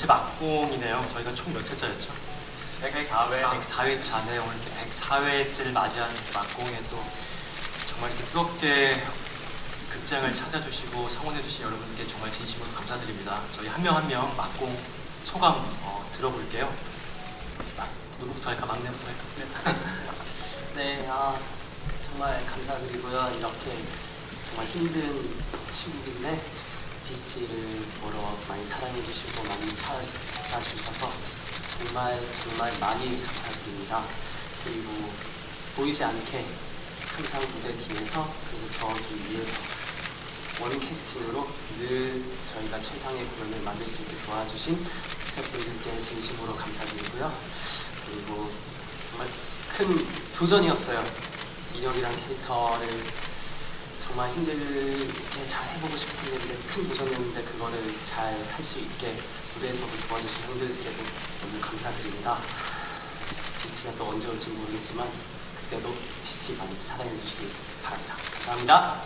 번째 막공이네요. 저희가 총 몇 회차였죠? 104회차네. 오늘 이렇게 104회째를 맞이하는 막공에 또 정말 이렇게 뜨겁게 극장을 찾아주시고 성원해주신 여러분께 정말 진심으로 감사드립니다. 저희 한 명 한 명 막공 소감 들어볼게요. 누구부터 할까? 막내부터 할까? 네, 정말 감사드리고요. 이렇게 정말 힘든 시국인데 비스트를 보러 많이 사랑해주시고 많이 찾아주셔서 정말 많이 감사드립니다. 그리고 보이지 않게 항상 무대 뒤에서 그리고 저기 위에서 원 캐스팅으로 늘 저희가 최상의 공연을 만들 수 있게 도와주신 스태프분들께 진심으로 감사드리고요. 그리고 정말 큰 도전이었어요. 인혁이란 캐릭터를 정말 힘들게 잘 해보고 싶었는데 큰 도전이었는데 그거를 잘 할 수 있게 무대에서도 도와주신 형들께도 너무 감사드립니다. 비스티가 또 언제 올지 모르겠지만 그때도 비스티 많이 사랑해 주시기 바랍니다. 감사합니다.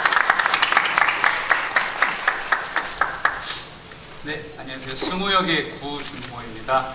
네, 안녕하세요. 승우역의 구준호입니다.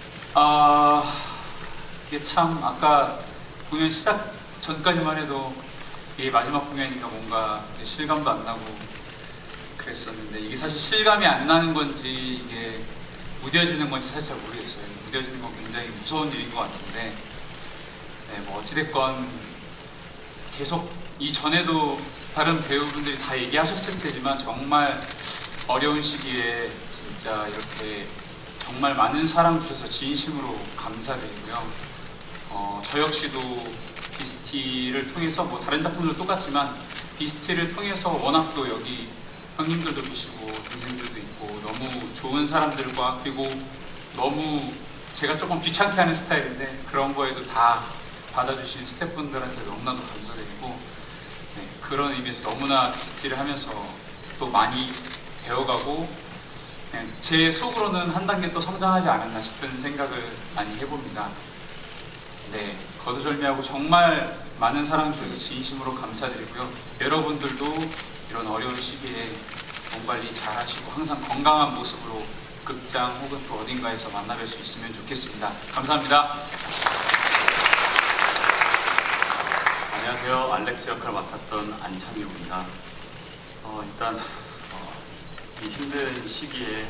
이게 참 아까 공연 시작 전까지만 해도 이게 마지막 공연이니까 뭔가 실감도 안 나고 그랬었는데 이게 사실 실감이 안 나는 건지 이게 무뎌지는 건지 사실 잘 모르겠어요. 무뎌지는 건 굉장히 무서운 일인 것 같은데 네, 뭐 어찌됐건 계속 이전에도 다른 배우분들이 다 얘기하셨을 테지만 정말 어려운 시기에 진짜 이렇게 정말 많은 사랑 주셔서 진심으로 감사드리고요. 저 역시도 비스티를 통해서 뭐 다른 작품들도 똑같지만 비스티를 통해서 워낙 또 여기 형님들도 계시고 동생들도 있고 너무 좋은 사람들과 그리고 너무 제가 조금 귀찮게 하는 스타일인데 그런 거에도 다 받아주신 스태프분들한테 너무나도 감사드리고 네, 그런 의미에서 너무나 비스티를 하면서 또 많이 배워가고 제 속으로는 한 단계 또 성장하지 않았나 싶은 생각을 많이 해봅니다. 네, 거두절미하고 정말 많은 사랑 주셔서 진심으로 감사드리고요. 여러분들도 이런 어려운 시기에 몸 관리 잘 하시고 항상 건강한 모습으로 극장 혹은 또 어딘가에서 만나뵐 수 있으면 좋겠습니다. 감사합니다. 안녕하세요. 알렉스 역할을 맡았던 안창용입니다. 일단 이 힘든 시기에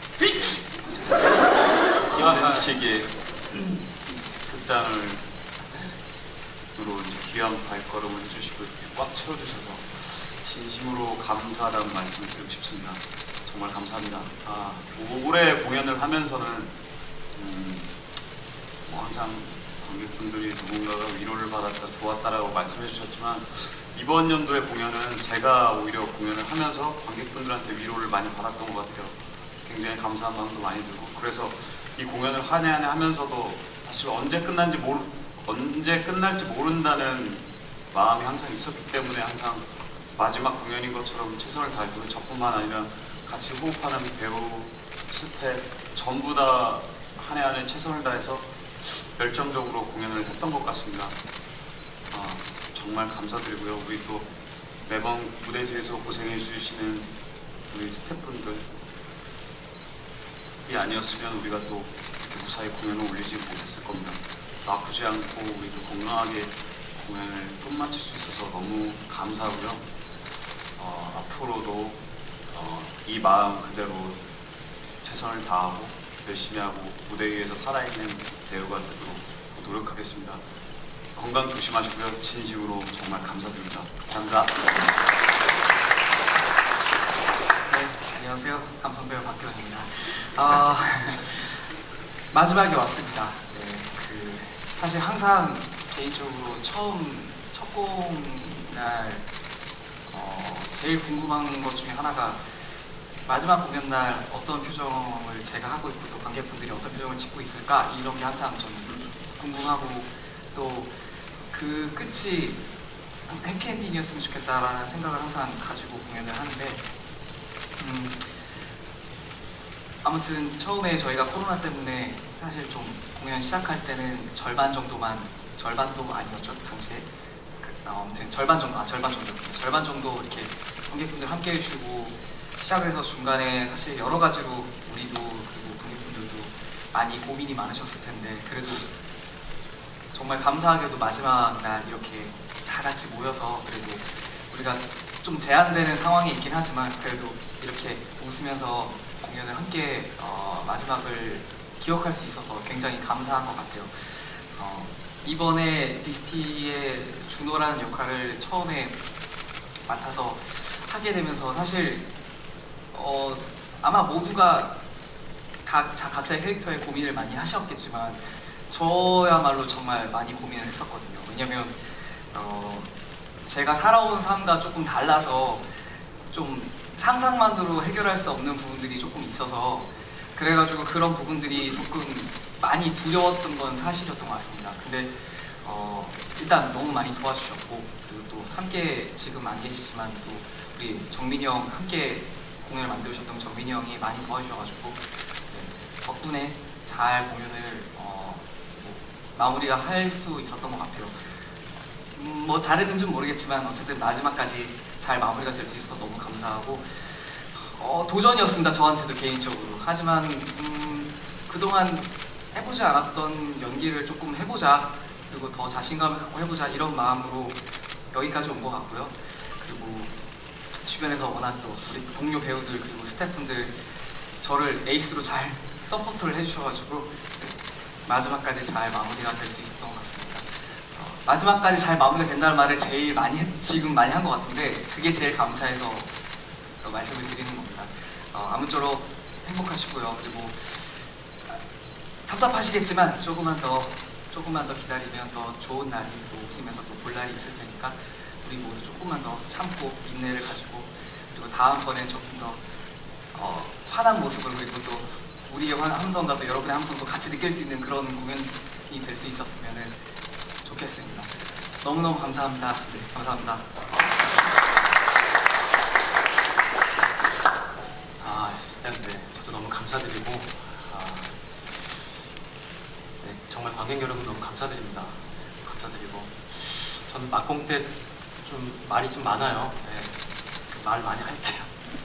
극장을 으로 귀한 발걸음을 해주시고 이렇게 꽉 채워주셔서 진심으로 감사하다는 말씀을 드리고 싶습니다. 정말 감사합니다. 올해 공연을 하면서는 항상 관객분들이 누군가가 위로를 받았다, 좋았다라고 말씀해 주셨지만 이번 연도의 공연은 제가 오히려 공연을 하면서 관객분들한테 위로를 많이 받았던 것 같아요. 굉장히 감사한 마음도 많이 들고 그래서 이 공연을 한 해 한 해 하면서도 사실 언제 끝날지 모른다는 마음이 항상 있었기 때문에 항상 마지막 공연인 것처럼 최선을 다해주고 저뿐만 아니라 같이 호흡하는 배우, 스태프 전부 다 한 해 한 해 최선을 다해서 열정적으로 공연을 했던 것 같습니다. 정말 감사드리고요. 우리 또 매번 무대 뒤에서 고생해 주시는 우리 스태프분들이 아니었으면 우리가 또 무사히 공연을 올리지 못했을 겁니다. 아프지 않고 우리도 건강하게 공연을 끝마칠 수 있어서 너무 감사하고요. 앞으로도 이 마음 그대로 최선을 다하고 열심히 하고 무대 위에서 살아있는 배우가 되도록 노력하겠습니다. 건강 조심하시고요. 진심으로 정말 감사드립니다. 감사합니다. 네, 안녕하세요. 감성배우 박규환입니다. 마지막에 왔습니다. 네, 사실 항상 개인적으로 첫 공날 제일 궁금한 것 중에 하나가 마지막 공연 날 어떤 표정을 제가 하고 있고 또 관객분들이 어떤 표정을 짓고 있을까 이런 게 항상 좀 궁금하고 또 그 끝이 해피엔딩이었으면 좋겠다라는 생각을 항상 가지고 공연을 하는데 아무튼 처음에 저희가 코로나 때문에 사실 좀 공연 시작할 때는 절반도 아니었죠 당시에 아무튼 절반 정도 이렇게 관객분들 함께 해주시고 시작을 해서 중간에 사실 여러 가지로 우리도 그리고 많이 고민이 많으셨을 텐데 그래도 정말 감사하게도 마지막 날 이렇게 다 같이 모여서 그래도 우리가 좀 제한되는 상황에 있긴 하지만 그래도 이렇게 웃으면서 공연을 함께 마지막을 기억할 수 있어서 굉장히 감사한 것 같아요. 이번에 디스티의 준호라는 역할을 처음에 맡아서 하게 되면서 사실 아마 모두가 각자의 캐릭터에 고민을 많이 하셨겠지만 저야말로 정말 많이 고민을 했었거든요. 왜냐면 제가 살아온 삶과 조금 달라서 좀 상상만으로 해결할 수 없는 부분들이 조금 있어서 그래가지고 그런 부분들이 조금 많이 두려웠던 건 사실이었던 것 같습니다. 근데 일단 너무 많이 도와주셨고 그리고 또 함께 지금 안 계시지만 또 우리 정민이 형 함께 공연을 만들으셨던 정민이 형이 많이 도와주셔가지고 네, 덕분에 잘 공연을 마무리가 할 수 있었던 것 같아요. 뭐 잘했는지는 모르겠지만 어쨌든 마지막까지 잘 마무리가 될 수 있어서 너무 감사하고 도전이었습니다. 저한테도 개인적으로. 하지만 그동안 해보지 않았던 연기를 조금 해보자 그리고 더 자신감을 갖고 해보자 이런 마음으로 여기까지 온 것 같고요. 그리고 주변에서 워낙 또 우리 동료 배우들 그리고 스태프분들 저를 에이스로 잘 서포트를 해주셔가지고 마지막까지 잘 마무리가 될 수 있었던 것 같습니다. 마지막까지 잘 마무리가 된다는 말을 제일 지금 많이 한 것 같은데 그게 제일 감사해서 말씀을 드리는 겁니다. 아무쪼록 행복하시고요. 그리고 답답하시겠지만 조금만 더 기다리면 더 좋은 날이 또 웃으면서 또 볼 날이 있을 테니까 우리 모두 조금만 더 참고 인내를 가지고 그리고 다음번에 조금 더 환한 모습을 그리고 또 우리의 함성과 또 여러분의 함성도 같이 느낄 수 있는 그런 공연이 될 수 있었으면 좋겠습니다. 너무너무 감사합니다. 네, 감사합니다. 일단 네, 저도 너무 감사드리고 네, 정말 관객 여러분 너무 감사드립니다. 감사드리고 저는 막공 때 좀 말이 좀 많아요. 네, 말 많이 할게요.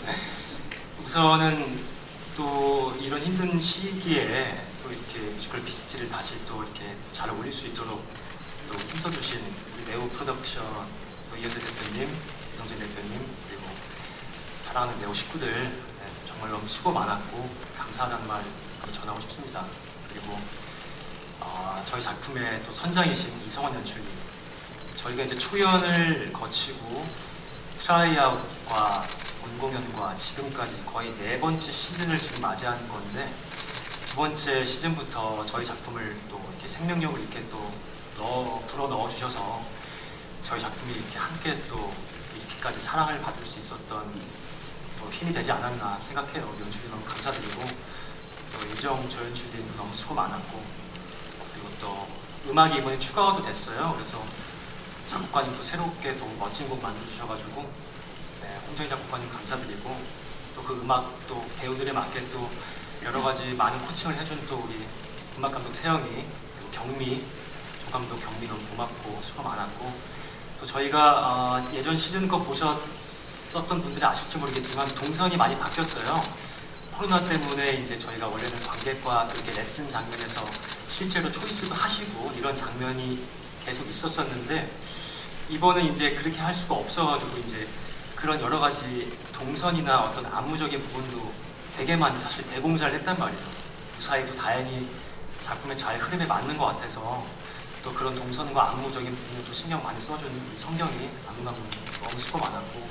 우선은 또 이런 힘든 시기에 또 이렇게 뮤지컬 비스트를 다시 또 이렇게 잘 올릴 수 있도록 또 힘써주신 우리 네오 프로덕션 또 이현대 대표님, 이성진 대표님 그리고 사랑하는 네오 식구들 네, 정말 너무 수고 많았고 감사하다는 말 전하고 싶습니다. 그리고 저희 작품의 또 선장이신 이성원 연출님 저희가 이제 초연을 거치고 트라이아웃과 본공연과 지금까지 거의 4번째 시즌을 지금 맞이하는 건데 2번째 시즌부터 저희 작품을 또 이렇게 생명력을 이렇게 또 불어 넣어 주셔서 저희 작품이 이렇게 함께 또 이렇게까지 사랑을 받을 수 있었던 힘이 되지 않았나 생각해요. 연출이 너무 감사드리고 또 윤정 조연출님 너무 수고 많았고 그리고 또 음악이 이번에 추가가 또 됐어요. 그래서 작곡가님도 새롭게 또 멋진 곡 만들어주셔가지고 네, 홍정희 작곡가님 감사드리고 또 그 음악 또 배우들에 맞게 또 여러 가지 많은 코칭을 해준 또 우리 음악 감독 세영이 그리고 경미 조감독 경미 너무 고맙고 수고 많았고 또 저희가 예전 시즌 거 보셨었던 분들이 아실지 모르겠지만 동선이 많이 바뀌었어요. 코로나 때문에 이제 저희가 원래는 관객과 그렇게 레슨 장면에서 실제로 초이스도 하시고 이런 장면이 계속 있었었는데 이번은 이제 그렇게 할 수가 없어가지고 이제 그런 여러 가지 동선이나 어떤 안무적인 부분도 되게 많이 사실 대공사를 했단 말이에요. 무사히도 다행히 작품의 잘 흐름에 맞는 것 같아서 또 그런 동선과 안무적인 부분을 또 신경 많이 써준 성경이 안무감독 너무 수고 많았고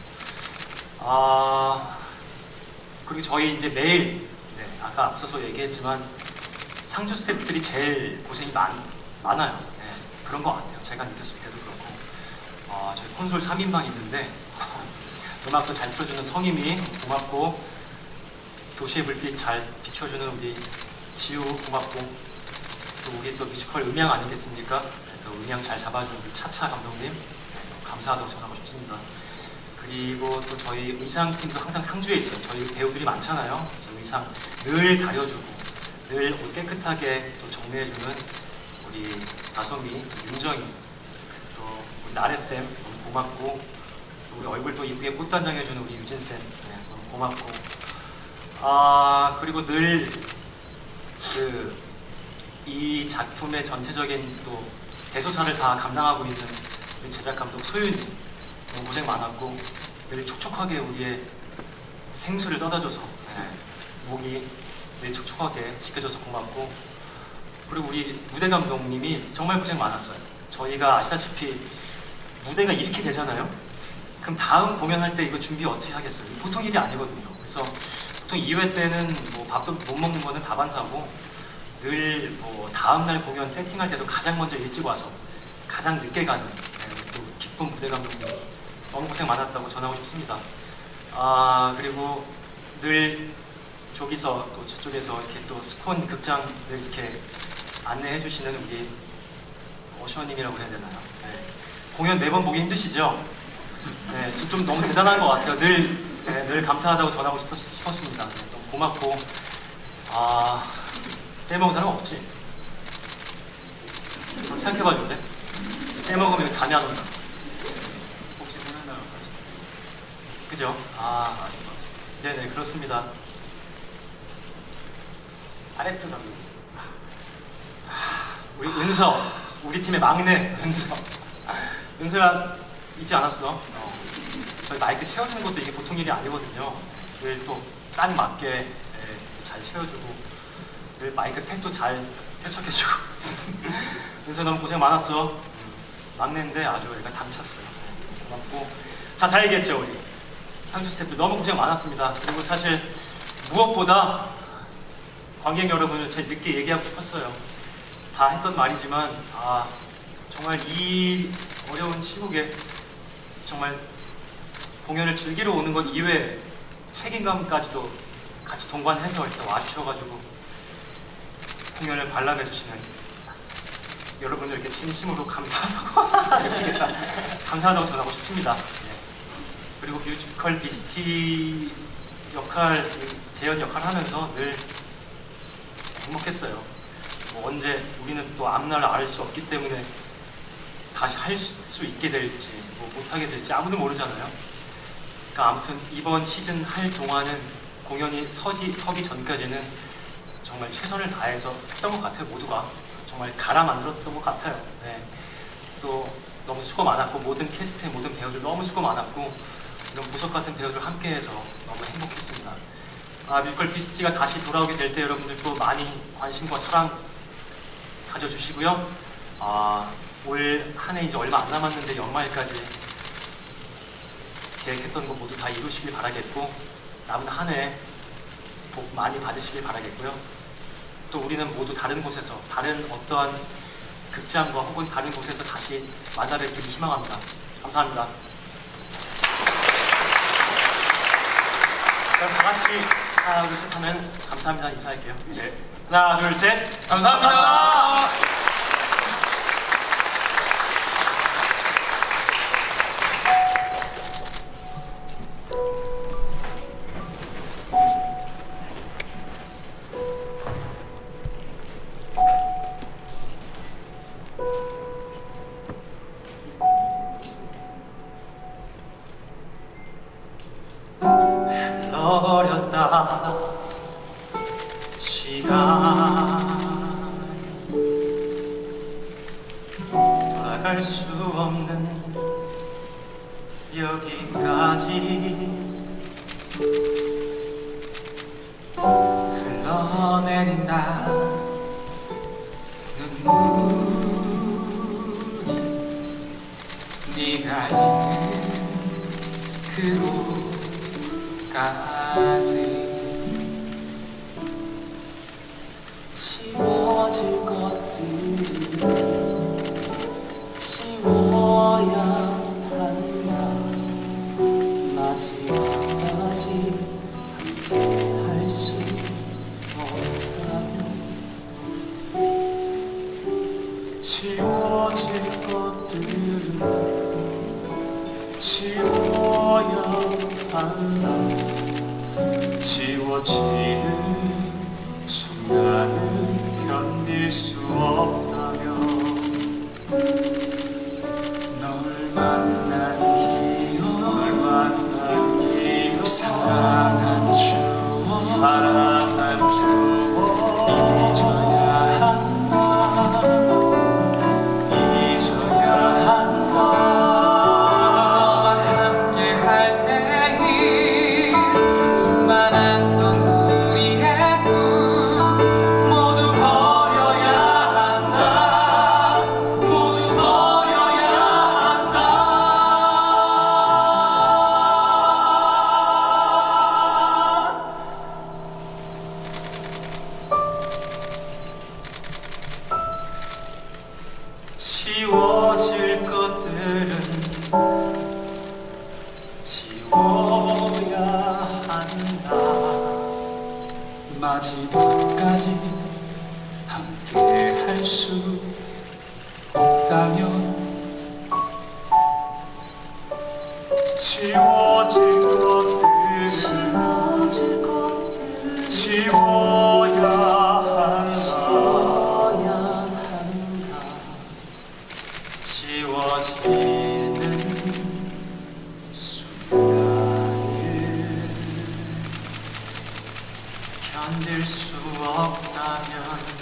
그리고 저희 이제 매일 네, 아까 앞서서 얘기했지만 상주 스태프들이 제일 고생이 많아요. 네, 그런 것 같아요. 제가 느꼈을 때도 그렇고 저희 콘솔 3인방 있는데 음악도 잘 틀어주는 성임이 고맙고 도시의 불빛 잘 비춰주는 우리 지우 고맙고 또 우리 또 뮤지컬 음향 아니겠습니까? 또 음향 잘 잡아주는 우리 차차 감독님 네, 감사하다고 전하고 싶습니다. 그리고 또 저희 의상팀도 항상 상주에 있어요. 저희 배우들이 많잖아요. 저희 의상 늘 가려주고 늘 옷 깨끗하게 또 정리해주는 우리 다솜이, 윤정이 또 우리 나래쌤 너무 고맙고 또 우리 얼굴 또 이쁘게 꽃단장해주는 우리 유진쌤 네, 너무 고맙고 그리고 늘 그 이 작품의 전체적인 또 대소사를 다 감당하고 있는 우리 제작 감독 소윤이 너무 고생 많았고 늘 촉촉하게 우리의 생수를 떠다줘서 목이 늘 촉촉하게 지켜줘서 고맙고, 그리고 우리 무대 감독님이 정말 고생 많았어요. 저희가 아시다시피 무대가 이렇게 되잖아요. 그럼 다음 공연할 때 이거 준비 어떻게 하겠어요? 보통 일이 아니거든요. 그래서 보통 2회 때는 뭐 밥도 못 먹는 거는 다반사고, 늘 뭐 다음날 공연 세팅할 때도 가장 먼저 일찍 와서 가장 늦게 가는 또 기쁜 무대 감독님 너무 고생 많았다고 전하고 싶습니다. 그리고 늘 저기서 또 저쪽에서 이렇게 또 스콘 극장을 이렇게 안내해 주시는 우리 어셔님이라고 해야 되나요? 네. 공연 매번 보기 힘드시죠? 네, 좀 너무 대단한 것 같아요. 늘 감사하다고 전하고 싶었습니다. 네, 너무 고맙고, 빼먹은 사람 없지? 생각해봐 줄래? 빼먹으면 이거 잠이 안 온다. 혹시 생각나는 말씀? 그죠? 네네, 그렇습니다. 아레트 감독. 우리 은서, 우리 팀의 막내 은서. 은서야, 잊지 않았어? 저희 마이크 채워주는 것도 이게 보통 일이 아니거든요. 늘 또 딱 맞게 잘 채워주고, 늘 마이크 팩도 잘 세척해주고. 은서 너무 고생 많았어. 막내인데 아주 얘가 당찼어요. 고맙고. 자, 다 얘기했죠, 우리. 상주 스태프들 너무 고생 많았습니다. 그리고 사실 무엇보다 관객 여러분을 제일 늦게 얘기하고 싶었어요. 다 했던 말이지만, 정말 이 어려운 시국에 정말 공연을 즐기러 오는 것 이외에 책임감까지도 같이 동반해서 이렇게 와주셔가지고 공연을 관람해주시는 여러분들께 진심으로 감사하다고 감사하다고 전하고 싶습니다. 네. 그리고 뮤지컬 비스티 역할, 재현 역할 하면서 늘 행복했어요. 뭐 언제 우리는 또 앞날을 알 수 없기 때문에 다시 할 수 있게 될지 뭐 못하게 될지 아무도 모르잖아요. 그러니까 아무튼 이번 시즌 할 동안은 공연이 서기 전까지는 정말 최선을 다해서 했던 것 같아요. 모두가 정말 갈아 만들었던 것 같아요. 네. 또 너무 수고 많았고, 모든 캐스트의 모든 배우들 너무 수고 많았고, 이런 보석 같은 배우들 함께해서 너무 행복했습니다. 뮤지컬 비스티가 다시 돌아오게 될 때 여러분들도 많이 관심과 사랑 가져주시고요. 올 한 해 이제 얼마 안 남았는데 연말까지 계획했던 거 모두 다 이루시길 바라겠고, 남은 한 해 복 많이 받으시길 바라겠고요. 또 우리는 모두 다른 곳에서, 다른 어떠한 극장과 혹은 다른 곳에서 다시 만나뵙기를 희망합니다. 감사합니다. 그럼 다 같이 하나 둘 셋 하면 감사합니다 인사할게요. 네. 하나 둘 셋. 감사합니다. 흘러버렸다 시간, 돌아갈 수 없는 여기까지 흘러내린다 눈물이 네가 있는 그곳까지 지워질 것들을 지워야 한다. 마지막까지 함께 할 수 없다면 지워질 것들을 지워야 한다. 지워지는 순간을 견딜 수 없다면 널 만난 기억 사랑한 추억 잊어야 한다. 지워야 한다. 마지막까지 함께 할 수 없다면 지워질 것들을 지워야 한다. 지워지는 순간을 견딜 수 없다면